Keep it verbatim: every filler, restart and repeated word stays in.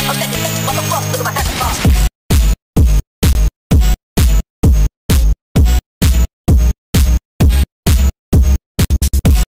I'm letting you what the fuck, look at my hat.